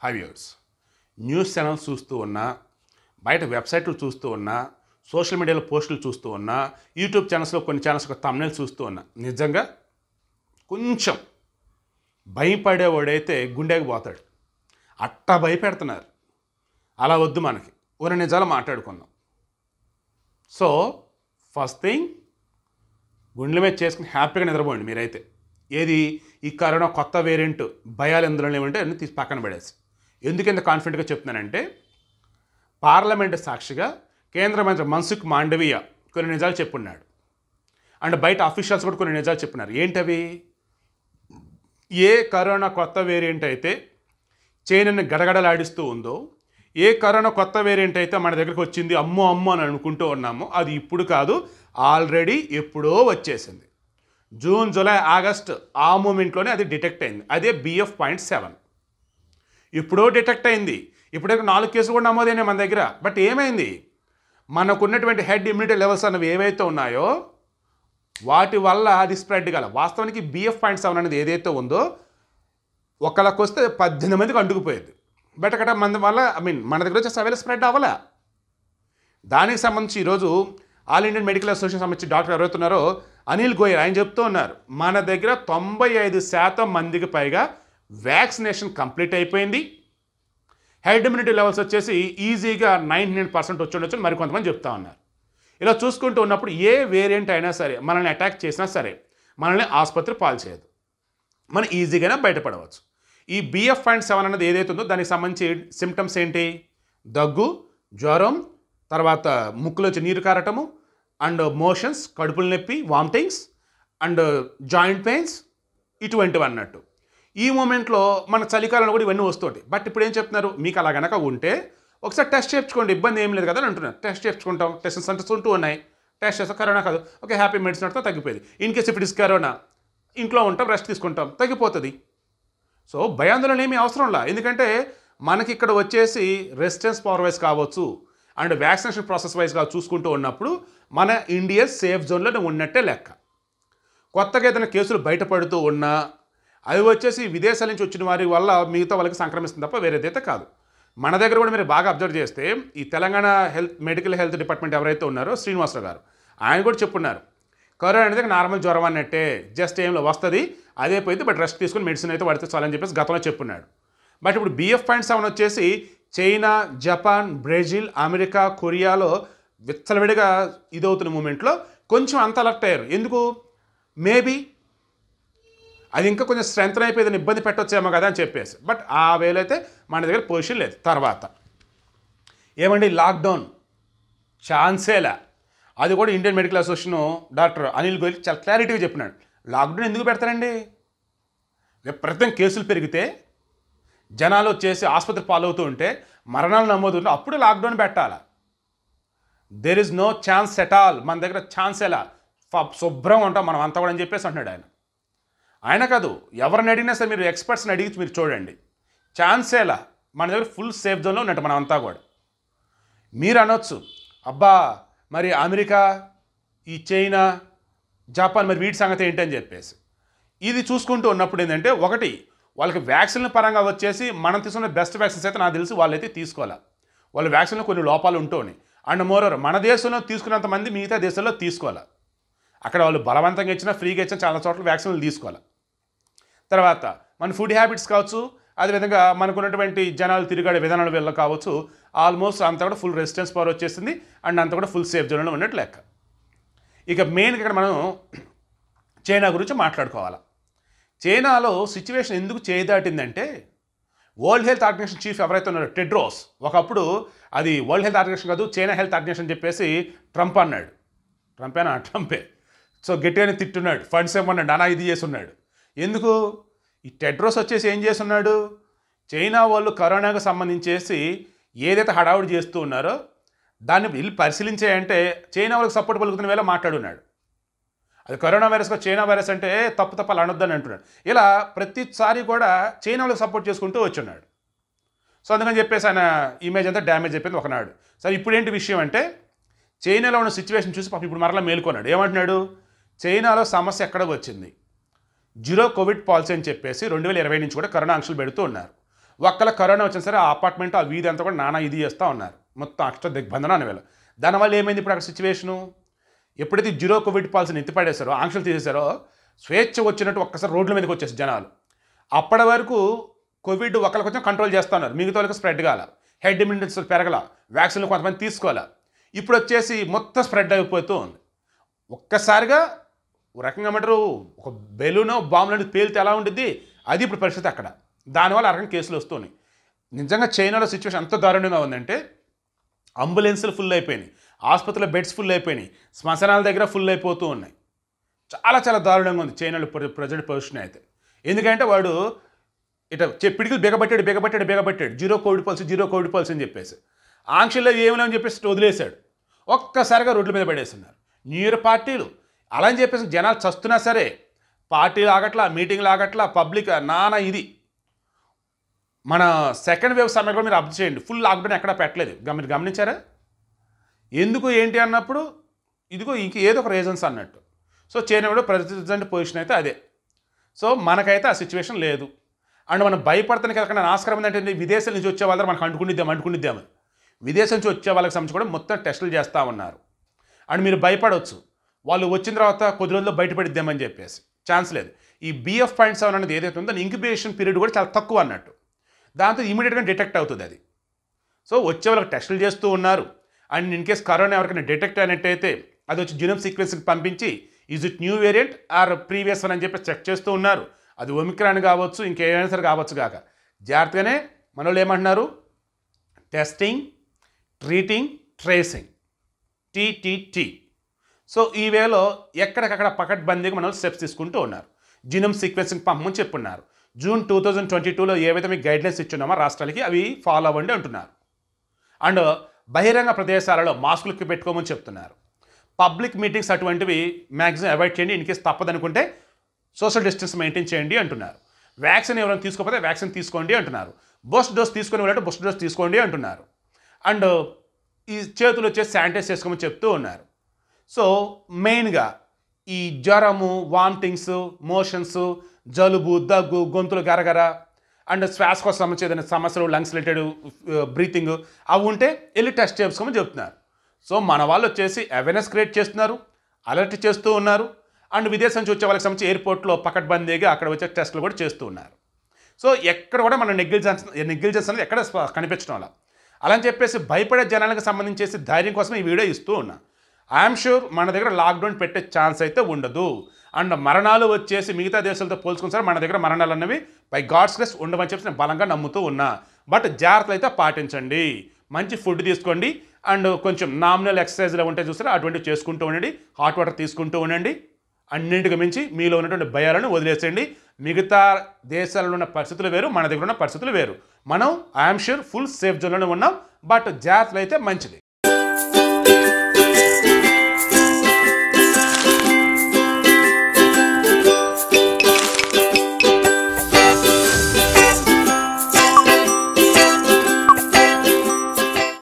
హైవ్యూర్స్ news channels చూస్తూ ఉన్నా, బయట వెబ్సైట్లు చూస్తూ ఉన్నా, సోషల్ మీడియాలో పోస్టులు చూస్తూ ఉన్నా, యూట్యూబ్ ఛానల్స్లో కొన్ని ఛానల్స్ థంబ్నెయిల్స్ చూస్తూ ఉన్నా, నిజంగా కొంచెం భయపడేవాడైతే గుండెకి పోతాడు. అట్టా భయపెడుతున్నారు. అలా వద్దు, మనకి ఉన్న నిజాలు మాట్లాడుకుందాం. సో ఫస్ట్ థింగ్, గుండెల మీద చేసుకుని హ్యాపీగా నిద్రపోండి మీరైతే. ఏది ఈ కరోనా కొత్త వేరియంట్ భయాలు ఎందులో ఏమంటే అన్నీ తీసి పక్కన పడేసి. ఎందుకు ఇంత కాన్ఫిడెంట్గా చెప్తున్నానంటే, పార్లమెంటు సాక్షిగా కేంద్ర మంత్రి మన్సుఖ్ మాండవీయ కొన్ని నిజాలు చెప్పున్నాడు. అండ్ బయట అఫీషియల్స్ కూడా కొన్ని నిజాలు చెప్పున్నారు. ఏంటవి? ఏ కరోనా కొత్త వేరియంట్ అయితే చైనాని గడగడలాడిస్తూ ఉందో, ఏ కరోనా కొత్త వేరియంట్ అయితే మన దగ్గరికి వచ్చింది అమ్మో అమ్మో అని అనుకుంటూ ఉన్నామో, అది ఇప్పుడు కాదు, ఆల్రెడీ ఎప్పుడో వచ్చేసింది. జూన్, జూలై, ఆగస్ట్ ఆ మూమెంట్లోనే అది డిటెక్ట్ అయింది. అదే BF.7 ఇప్పుడో డిటెక్ట్ అయింది. ఇప్పటివరకు 4 కేసులు కూడా నమోదైనాయి మన దగ్గర. బట్ ఏమైంది? మనకున్నటువంటి హెడ్ ఇమ్యూనిటీ లెవెల్స్ అన్నవి ఏవైతే ఉన్నాయో వాటి వల్ల అది స్ప్రెడ్ కాల. వాస్తవానికి BF.7 అనేది ఏదైతే ఉందో ఒకళ్ళకి వస్తే 18 మందికి అంటుకుపోయేది. బట్ అక్కడ మన దగ్గర వచ్చే సవేల స్ప్రెడ్ అవ్వలే. దానికి సంబంధించి ఈరోజు ఆల్ ఇండియన్ మెడికల్ అసోసియేషన్ సంబంధించి డాక్టర్ ఎవరైతే ఉన్నారో అనిల్ గోయల్, ఆయన చెప్తూ ఉన్నారు, మన దగ్గర 95% మందికి పైగా వ్యాక్సినేషన్ కంప్లీట్ అయిపోయింది. హెడ్ ఇమ్యూనిటీ లెవెల్స్ వచ్చేసి ఈజీగా 99% వచ్చి ఉండొచ్చు మరి కొంతమంది చెప్తా ఉన్నారు. ఇలా చూసుకుంటూ ఉన్నప్పుడు ఏ వేరియంట్ అయినా సరే మనల్ని అటాక్ చేసినా సరే మనల్ని ఆసుపత్రి పాలు చేయదు, మనం ఈజీగానే బయటపడవచ్చు. ఈ BF.7 అనేది ఏదైతే ఉందో దానికి సంబంధించి సిమ్టమ్స్ ఏంటి? దగ్గు, జ్వరం, తర్వాత ముక్కులోంచి నీరు కారటము, అండ్ మోషన్స్, కడుపులు నొప్పి, వామిటింగ్స్, అండ్ జాయింట్ పెయిన్స్, ఇటువంటివి అన్నట్టు. ఈ మూమెంట్లో మన చలికాలంలో కూడా ఇవన్నీ వస్తుంటాయి. బట్ ఇప్పుడు ఏం చెప్తున్నారు, మీకు అలా కనుక ఉంటే ఒకసారి టెస్ట్ చేయించుకోండి, ఇబ్బంది ఏం లేదు కదా అని అంటున్నారు. టెస్ట్ చేయించుకుంటాం, టెస్ట్ సెంటర్స్ ఉంటూ ఉన్నాయి. టెస్ట్ చేస్తే కరోనా కాదు, ఓకే హ్యాపీ మెడిసిన్ అడితే తగ్గిపోయింది. ఇన్ కేస్ ఇప్పుడు కరోనా, ఇంట్లో ఉంటాం, రెస్ట్ తీసుకుంటాం, తగ్గిపోతుంది. సో భయాందోళన ఏమీ అవసరం లేదు. ఎందుకంటే మనకి ఇక్కడ వచ్చేసి రెసిస్టెన్స్ పవర్ వైజ్ కావచ్చు అండ్ వ్యాక్సినేషన్ ప్రాసెస్ వైజ్గా చూసుకుంటూ ఉన్నప్పుడు మన ఇండియా సేఫ్ జోన్లో ఉన్నట్టే లెక్క. కొత్తగా ఏదైనా కేసులు బయటపడుతూ ఉన్నా అవి వచ్చేసి విదేశాల నుంచి వచ్చిన వారి వల్ల మిగతా వాళ్ళకి సంక్రమిస్తుంది తప్ప వేరేదైతే కాదు. మన దగ్గర కూడా మీరు బాగా అబ్జర్వ్ చేస్తే ఈ తెలంగాణ మెడికల్ హెల్త్ డిపార్ట్మెంట్ ఎవరైతే ఉన్నారో శ్రీనివాసరావు గారు, ఆయన కూడా చెప్పున్నారు, కరోనా అనేది నార్మల్ జ్వరం అన్నట్టే, జస్ట్ ఏంలో వస్తుంది అదే పోయింది, బట్ రెస్ట్ తీసుకుని మెడిసిన్ అయితే వాడితే చాలని చెప్పేసి గతంలో చెప్పున్నాడు. బట్ ఇప్పుడు BF.7 వచ్చేసి చైనా, జపాన్, బ్రెజిల్, అమెరికా, కొరియాలో విచ్చలవిడిగా ఇదవుతున్న మూమెంట్లో కొంచెం అంత అలర్ట్ అయ్యారు. ఎందుకు? మేబీ అది ఇంకా కొంచెం స్ట్రెంగ్త్ అయిపోయిందని ఇబ్బంది పెట్టొచ్చేమో కదా అని చెప్పేసి. బట్ ఆ వేలైతే మన దగ్గర పొజిషన్ లేదు. తర్వాత ఏమండి, లాక్డౌన్ ఛాన్సేలా. అది కూడా Indian medical association doctor Anil Goyal చాలా క్లారిటీగా చెప్పినాడు. లాక్డౌన్ ఎందుకు పెడతారండి? విపరీతం కేసులు పెరిగితే, జనాలు వచ్చేసి ఆసుపత్రి పాలవుతూ ఉంటే, మరణాలు నమోదుంటే అప్పుడు లాక్డౌన్ పెట్టాలా? There is no chance at all. మన దగ్గర ఛాన్స్ ఎలా, శుభ్రంగా ఉంటాం మనం అంతా కూడా అని చెప్పేసి అంటున్నాడు ఆయన. ఆయన కాదు, ఎవరిని అడిగినా సరే మీరు ఎక్స్పర్ట్స్ని అడిగి మీరు చూడండి, ఛాన్స్ ఎలా, మన దగ్గర ఫుల్ సేఫ్ జోన్లో ఉన్నట్టు మనం అంతా కూడా. మీరు అనొచ్చు, అబ్బా మరి అమెరికా, ఈ చైనా, జపాన్ మరి వీటి సంగతి ఏంటని చెప్పేసి. ఇది చూసుకుంటూ ఉన్నప్పుడు ఏంటంటే, ఒకటి వాళ్ళకి వ్యాక్సిన్ల పరంగా వచ్చేసి మనం తీసుకున్న బెస్ట్ వ్యాక్సిన్స్ అయితే నాకు తెలిసి వాళ్ళైతే తీసుకోవాలి. వాళ్ళ వ్యాక్సిన్లో కొన్ని లోపాలు ఉంటూనే. అండ్ మోరోవర్ మన దేశంలో తీసుకున్నంత మంది మిగతా దేశాల్లో తీసుకోవాలి. అక్కడ వాళ్ళు బలవంతంగా ఇచ్చినా ఫ్రీగా ఇచ్చినా చాలా చోట్ల వ్యాక్సిన్లు తీసుకోవాలి. తర్వాత మన ఫుడ్ హ్యాబిట్స్ కావచ్చు, అదేవిధంగా మనకున్నటువంటి జనాలు తిరిగాడే విధానాల వల్ల కావచ్చు, ఆల్మోస్ట్ అంతా కూడా ఫుల్ రెసిస్టెన్స్ పవర్ వచ్చేసింది అండ్ అంతా కూడా ఫుల్ సేఫ్ జోన్లో ఉన్నట్టు లెక్క. ఇక మెయిన్గా ఇక్కడ మనం చైనా గురించి మాట్లాడుకోవాలి. చైనాలో సిచ్యువేషన్ ఎందుకు చేయదాటిందంటే, వరల్డ్ హెల్త్ ఆర్గనైజేషన్ చీఫ్ ఎవరైతే ఉన్నారో టెడ్రోస్, ఒకప్పుడు అది వరల్డ్ హెల్త్ ఆర్గనైజేషన్ కాదు చైనా హెల్త్ ఆర్గనైజేషన్ అని చెప్పేసి ట్రంప్ అన్నాడు. ట్రంపే. సో గట్టిగానే తిట్టున్నాడు, ఫండ్స్ ఏమన్నాడు, అనా ఇది చేసి ఉన్నాడు. ఎందుకు? ఈ టెడ్రోస్ వచ్చేసి ఏం చేస్తున్నాడు, చైనా వాళ్ళు కరోనాకు సంబంధించేసి ఏదైతే హడావుడి చేస్తూ ఉన్నారో దాన్ని వీళ్ళు పరిశీలించాయంటే చైనా వాళ్ళకి సపోర్ట్ పలుకుతున్న వేళ మాట్లాడున్నాడు. అది కరోనా వైరస్గా చైనా వైరస్ అంటే తప్పు అనొద్దని అంటున్నాడు. ఇలా ప్రతిసారి కూడా చైనా వాళ్ళకి సపోర్ట్ చేసుకుంటూ వచ్చున్నాడు. సో అందుకని చెప్పేసి ఆయన ఇమేజ్ అంతా డ్యామేజ్ అయిపోయింది ఒకనాడు. సరే ఇప్పుడు ఏంటి విషయం అంటే, చైనాలో ఉన్న సిచ్యువేషన్ చూసి పాపం ఇప్పుడు మరలా మేలుకున్నాడు. ఏమంటున్నాడు, చైనాలో సమస్య ఎక్కడ వచ్చింది, జీరో కోవిడ్ పాలసీ అని చెప్పేసి 2020 నుంచి కూడా కరోనా ఆంక్షలు పెడుతూ ఉన్నారు. ఒక్కళ్ళ కరోనా వచ్చిన సరే ఆ అపార్ట్మెంట్ ఆ వీధి అంతా కూడా నానా ఇది చేస్తూ ఉన్నారు, మొత్తం అక్షర దిగ్బంధన అని వీళ్ళు. దానివల్ల ఏమైంది ఇప్పుడు అక్కడ సిచ్యువేషను? ఎప్పుడైతే జీరో కోవిడ్ పాలసీని ఎత్తిపడేశారో, ఆంక్షలు తీసేశారో, స్వేచ్ఛ వచ్చినట్టు ఒక్కసారి రోడ్ల మీదకి వచ్చేసి జనాలు. అప్పటి వరకు కోవిడ్ ఒకరికి కొంచెం కంట్రోల్ చేస్తూ ఉన్నారు, మిగతా వాళ్ళకి స్ప్రెడ్ కాల, హెడ్ ఇమ్యూనిటీ పెరగల, వ్యాక్సిన్లు కొంతమంది తీసుకోవాలా. ఇప్పుడు వచ్చేసి మొత్తం స్ప్రెడ్ అయిపోతూ ఉంది. ఒక్కసారిగా రకంగా ఏమంటారు, ఒక బెలూనో బాంబు లాంటిది పేలితే ఎలా ఉంటుంది, అది ఇప్పుడు పరిస్థితి అక్కడ. దానివల్ల ఆ రకంగా కేసులు వస్తున్నాయి. నిజంగా చైనాలో సిచ్యువేషన్ ఎంత దారుణంగా ఉందంటే, అంబులెన్సులు ఫుల్ అయిపోయినాయి, ఆసుపత్రిలో బెడ్స్ ఫుల్ అయిపోయినాయి, శ్మశానాల దగ్గర ఫుల్ అయిపోతూ ఉన్నాయి. చాలా చాలా దారుణంగా ఉంది చైనాలో ప్రజెంట్ పొజిషన్ అయితే. ఎందుకంటే వాడు ఇట పిడికిలు బిగబట్టాడు జీరో కోవిడ్ పాలసీ అని చెప్పేసి, ఆంక్షల్లో ఏమని చెప్పేసి వదిలేశాడు. ఒక్కసారిగా రోడ్ల మీద పడేస్తున్నారు న్యూ ఇయర్ పార్టీలు. అలా అని చెప్పేసి జనాలు చస్తున్నా సరే పార్టీలు ఆగట్లా, మీటింగ్లు ఆగట్లా, పబ్లిక్ నానా ఇది. మన సెకండ్ వేవ్ సమయంలో కూడా మీరు అబ్జర్వ్ చేయండి, ఫుల్ లాక్డౌన్ ఎక్కడా పెట్టలేదు, మీరు గమనించారా? ఎందుకు ఏంటి అన్నప్పుడు ఇదిగో ఇంక ఏదో ఒక రీజన్స్ అన్నట్టు. సో చైనా కూడా ప్రజెంట్ పొజిషన్ అయితే అదే. సో మనకైతే ఆ సిచ్యువేషన్ లేదు. అండ్ మనం భయపడతానికి ఎక్కడైనా ఆస్కారం ఏంటంటే, విదేశాల నుంచి వచ్చే వాళ్ళ మనకు అంటుకునిద్దామని విదేశం నుంచి వచ్చే వాళ్ళకి సంబంధించి కూడా మొత్తం టెస్టులు చేస్తూ ఉన్నారు. అండ్ మీరు భయపడవచ్చు, వాళ్ళు వచ్చిన తర్వాత కొద్ది రోజుల్లో బయటపడిద్దామని చెప్పేసి. ఛాన్స్ లేదు. ఈ BF.7 అనేది ఏదైతే ఉందో ఇంక్యుబేషన్ పీరియడ్ కూడా చాలా తక్కువ అన్నట్టు, దాంతో ఇమీడియట్గా డిటెక్ట్ అవుతుంది అది. సో వచ్చే వాళ్ళకి టెస్టులు చేస్తూ ఉన్నారు. అండ్ ఇన్ కేస్ కరోనా ఎవరికైనా డిటెక్ట్ అయినట్టయితే అది వచ్చి జీనోమ్ సీక్వెన్స్కి పంపించి is it new variant or previous one అని చెప్పి చెక్ చేస్తూ ఉన్నారు. అది ఒమిక్రాన్ కావచ్చు, ఇంకేమైనా సరే కావచ్చు కాక. జాగ్రత్తగానే మన వాళ్ళు ఏమంటున్నారు, testing, treating, tracing, TTT. So ఈ వేలో ఎక్కడికక్కడ పకడ్బందీగా మన స్టెప్స్ తీసుకుంటూ ఉన్నారు. జీనోమ్ సీక్వెన్సింగ్ పంపమని చెప్పున్నారు. జూన్ 2022లో ఏవైతే మీకు గైడ్లైన్స్ ఇచ్చున్నామో రాష్ట్రాలకి అవి ఫాలో అవ్వండి అంటున్నారు. అండ్ బహిరంగ ప్రదేశాలలో మాస్కులకి పెట్టుకోమని చెప్తున్నారు. పబ్లిక్ మీటింగ్స్ అటువంటివి మ్యాక్సిమం అవాయిడ్ చేయండి, ఇన్ కేసు తప్పదనుకుంటే సోషల్ డిస్టెన్స్ మెయింటైన్ చేయండి అంటున్నారు. వ్యాక్సిన్ ఎవరైనా తీసుకోకపోతే వ్యాక్సిన్ తీసుకోండి అంటున్నారు. బూస్ట్ డోస్ తీసుకొని వెళ్ళంటే బూస్ట్ డోస్ తీసుకోండి అంటున్నారు. అండ్ ఈ చేతులు వచ్చేసి శానిటైజ్ చేసుకోమని చెప్తూ ఉన్నారు. సో మెయిన్గా ఈ జ్వరము, వామిటింగ్స్, మోషన్స్, జలుబు, దగ్గు, గొంతులు గరగర అండ్ శ్వాసకోశ సంబంధించి ఏదైనా సమస్యలు, లంగ్స్ రిలేటెడ్, బ్రీతింగ్ అవి ఉంటే వెళ్ళి టెస్ట్ చేసుకోమని చెప్తున్నారు. సో మన వాళ్ళు వచ్చేసి అవేర్నెస్ క్రియేట్ చేస్తున్నారు, అలర్ట్ చేస్తూ ఉన్నారు. అండ్ విదేశం నుంచి వచ్చే వాళ్ళకి సంబంధించి ఎయిర్పోర్ట్లో పకడ్బందీగా అక్కడ వచ్చే టెస్టులు కూడా చేస్తూ ఉన్నారు. సో ఎక్కడ కూడా మన నెగ్లిజెన్స్ అనేది ఎక్కడ కనిపించడం అలా అని చెప్పేసి భయపడే జనాలకు సంబంధించేసి ధైర్యం కోసం ఈ వీడియో ఇస్తూ ఉన్నా. ఐఎమ్ షూర్ మన దగ్గర లాక్డౌన్ పెట్టే ఛాన్స్ అయితే ఉండదు. అండ్ మరణాలు వచ్చేసి మిగతా దేశాలతో పోల్చుకుని సరే మన దగ్గర మరణాలు అన్నవి బై గాడ్స్ గ్రేస్ ఉండవని చెప్పి నేను బలంగా నమ్ముతూ ఉన్నా. బట్ జాగ్రత్తలు అయితే పాటించండి, మంచి ఫుడ్ తీసుకోండి, అండ్ కొంచెం నామినల్ ఎక్సర్సైజ్లో ఉంటే చూసారా అటువంటివి చేసుకుంటూ ఉండండి, హాట్ వాటర్ తీసుకుంటూ ఉండండి. అన్నింటికి మించి మీలో ఉన్నటువంటి భయాలను వదిలేసేయండి. మిగతా దేశాలలో ఉన్న పరిస్థితులు వేరు, మన దగ్గర ఉన్న పరిస్థితులు వేరు. మనం ఐఎమ్ షూర్ ఫుల్ సేఫ్ జోన్లోనే ఉన్నాం. బట్ జాగ్రత్తలు అయితే మంచిది.